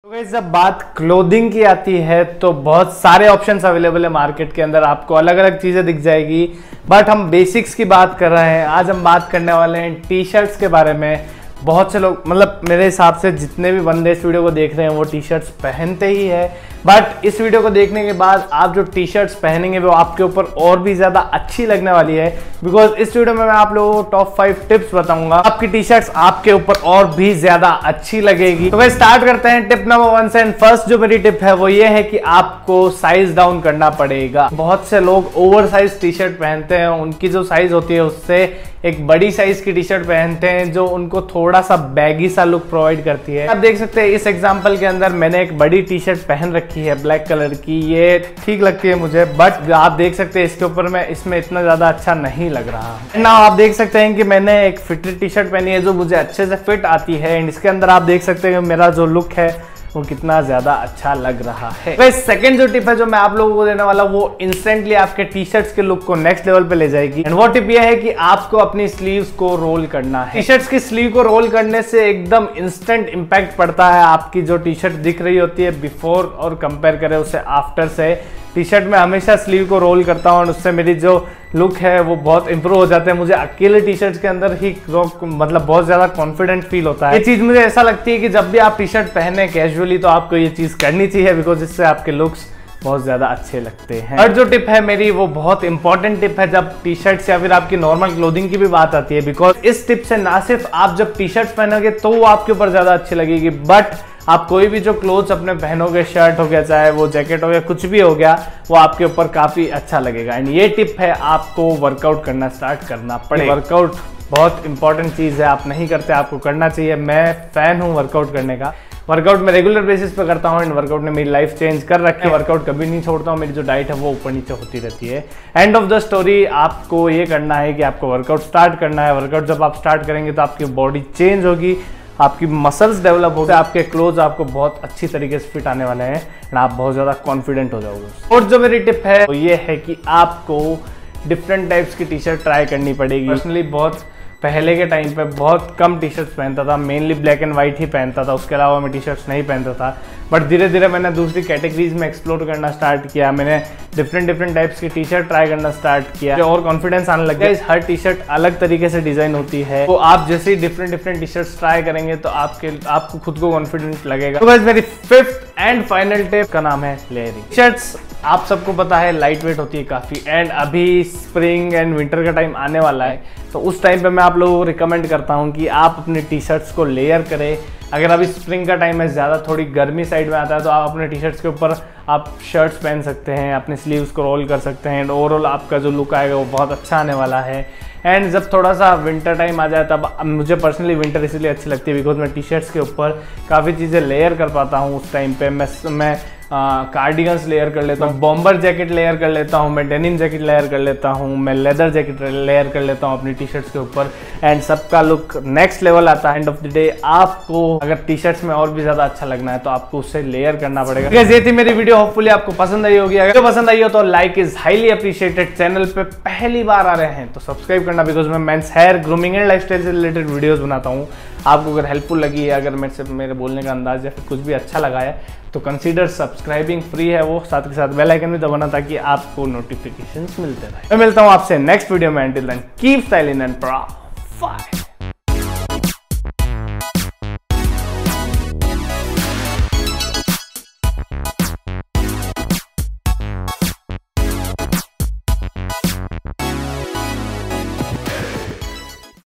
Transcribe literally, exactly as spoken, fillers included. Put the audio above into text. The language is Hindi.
तो गाइस जब बात क्लोथिंग की आती है तो बहुत सारे ऑप्शंस अवेलेबल है मार्केट के अंदर, आपको अलग अलग चीजें दिख जाएगी। बट हम बेसिक्स की बात कर रहे हैं। आज हम बात करने वाले हैं टी शर्ट्स के बारे में। बहुत से लोग, मतलब मेरे हिसाब से जितने भी बंदे इस वीडियो को देख रहे हैं वो टी शर्ट्स पहनते ही है, बट इस वीडियो को देखने के बाद आप जो टी शर्ट्स पहनेंगे वो आपके ऊपर और भी ज्यादा अच्छी लगने वाली है। बिकॉज इस वीडियो में मैं आप लोगों को टॉप फाइव टिप्स बताऊंगा, आपकी टी शर्ट्स आपके ऊपर और भी ज्यादा अच्छी लगेगी। तो गाइस स्टार्ट करते हैं टिप नंबर वन से। एंड फर्स्ट जो मेरी टिप है वो ये है कि आपको साइज डाउन करना पड़ेगा। बहुत से लोग ओवर साइज टी शर्ट पहनते हैं, उनकी जो साइज होती है उससे एक बड़ी साइज की टी शर्ट पहनते हैं जो उनको थोड़ा सा बैगी सा लुक प्रोवाइड करती है। आप देख सकते हैं इस एग्जांपल के अंदर मैंने एक बड़ी टी शर्ट पहन रखी है ब्लैक कलर की, ये ठीक लगती है मुझे, बट आप देख सकते हैं इसके ऊपर मैं इसमें इतना ज्यादा अच्छा नहीं लग रहा है ना। आप देख सकते हैं कि मैंने एक फिटेड टी शर्ट पहनी है जो मुझे अच्छे से फिट आती है। एंड इसके अंदर आप देख सकते हैं मेरा जो लुक है वो कितना ज्यादा अच्छा लग रहा है। तो सेकंड जो टिप है जो मैं आप लोगों को देने वाला वो इंस्टेंटली आपके टी शर्ट्स के लुक को नेक्स्ट लेवल पे ले जाएगी। एंड वो टिप ये है कि आपको अपनी स्लीव्स को रोल करना है। टी शर्ट्स की स्लीव को रोल करने से एकदम इंस्टेंट इंपैक्ट पड़ता है। आपकी जो टी शर्ट दिख रही होती है बिफोर और कंपेयर करें उसे आफ्टर से, टी शर्ट में हमेशा स्लीव को रोल करता हूँ और उससे मेरी जो लुक है वो बहुत इंप्रूव हो जाते हैं। मुझे अकेले टी शर्ट्स के अंदर ही मतलब बहुत ज्यादा कॉन्फिडेंट फील होता है। ये चीज मुझे ऐसा लगती है कि जब भी आप टी शर्ट पहने कैजुअली तो आपको ये चीज करनी चाहिए, बिकॉज इससे आपके लुक्स बहुत ज्यादा अच्छे लगते हैं। और जो टिप है मेरी वो बहुत इंपॉर्टेंट टिप है जब टी शर्ट्स या फिर आपकी नॉर्मल क्लोथिंग की भी बात आती है। बिकॉज इस टिप से ना सिर्फ आप जब टी शर्ट्स पहनोगे तो वो आपके ऊपर ज्यादा अच्छी लगेगी, बट आप कोई भी जो क्लोथ्स अपने पहनोगे, शर्ट हो गया चाहे वो जैकेट हो गया कुछ भी हो गया, वो आपके ऊपर काफी अच्छा लगेगा। एंड ये टिप है आपको वर्कआउट करना स्टार्ट करना पड़ेगा। वर्कआउट बहुत इंपॉर्टेंट चीज है, आप नहीं करते आपको करना चाहिए। मैं फैन हूँ वर्कआउट करने का, वर्कआउट मैं रेगुलर बेसिस पे करता हूँ। एंड वर्कआउट ने मेरी लाइफ चेंज कर रखी है। वर्कआउट कभी नहीं छोड़ता हूँ, मेरी जो डाइट है वो ऊपर नीचे होती रहती है। एंड ऑफ द स्टोरी आपको ये करना है कि आपको वर्कआउट स्टार्ट करना है। वर्कआउट जब आप स्टार्ट करेंगे तो आपकी बॉडी चेंज होगी, आपकी मसल्स डेवलप होगा, आपके क्लोथ आपको बहुत अच्छी तरीके से फिट आने वाले हैं एंड आप बहुत ज़्यादा कॉन्फिडेंट हो जाओगे। और जो मेरी टिप है वो ये है कि आपको डिफरेंट टाइप्स की टी शर्ट ट्राई करनी पड़ेगी। पर्सनली बहुत पहले के टाइम पे बहुत कम टी शर्ट्स पहनता था, मेनली ब्लैक एंड वाइट ही पहनता था, उसके अलावा मैं टी शर्ट्स नहीं पहनता था। बट धीरे धीरे मैंने दूसरी कैटेगरीज में एक्सप्लोर करना स्टार्ट किया, मैंने डिफरेंट डिफरेंट टाइप्स की टी शर्ट ट्राई करना स्टार्ट किया और कॉन्फिडेंस आने लग गया। इस हर टी शर्ट अलग तरीके से डिजाइन होती है, तो आप जैसे ही different different T shirts try करेंगे तो आपके आपको खुद को कॉन्फिडेंट लगेगा। तो गाइस मेरी फिफ्थ एंड फाइनल टिप का नाम है लेयरिंग। टी शर्ट्स आप सबको पता है लाइट वेट होती है काफ़ी, एंड अभी स्प्रिंग एंड विंटर का टाइम आने वाला है, तो उस टाइम पे मैं आप लोगों को रिकमेंड करता हूँ कि आप अपने टी शर्ट्स को लेयर करें। अगर अभी स्प्रिंग का टाइम है, ज़्यादा थोड़ी गर्मी साइड में आता है, तो आप अपने टी शर्ट्स के ऊपर आप शर्ट्स पहन सकते हैं, अपने स्लीव्स को रोल कर सकते हैं एंड ओवरऑल आपका जो लुक आएगा वो बहुत अच्छा आने वाला है। एंड जब थोड़ा सा विंटर टाइम आ जाए तब मुझे पर्सनली विंटर इसलिए अच्छी लगती है बिकॉज मैं टी शर्ट्स के ऊपर काफ़ी चीज़ें लेयर कर पाता हूँ। उस टाइम पे मैं मैं कार्डिगन्स लेयर कर लेता हूँ, बॉम्बर जैकेट लेयर कर लेता हूँ, मैं डेनिम जैकेट लेयर कर लेता हूँ, मैं लेदर जैकेट लेयर कर लेता हूँ अपनी टी शर्ट्स के ऊपर एंड सबका लुक नेक्स्ट लेवल आता है। एंड ऑफ द डे आपको अगर टी शर्ट्स में और भी ज़्यादा अच्छा लगना है तो आपको उससे लेयर करना पड़ेगा। ये थी मेरी वीडियो, होपफुली आपको पसंद आई होगी। अगर पसंद आई हो तो like is highly appreciated. Channel पे पहली बार आ रहे हैं तो सब्सक्राइब करना, बिकॉज मैं men's hair grooming and lifestyle से रिलेटेड वीडियोस बनाता हूँ। आपको अगर हेल्पफुल लगी है, अगर मेरे से मेरे बोलने का अंदाज या फिर कुछ भी अच्छा लगा है तो कंसीडर सब्सक्राइबिंग, फ्री है वो, साथ के साथ बेल आइकन भी दबाना ताकि आपको नोटिफिकेशंस मिलते रहे। मैं मिलता हूँ आपसे नेक्स्ट वीडियो में। Until then keep styling and proud.